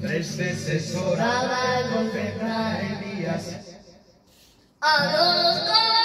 3 veces orada el profeta Elías. A los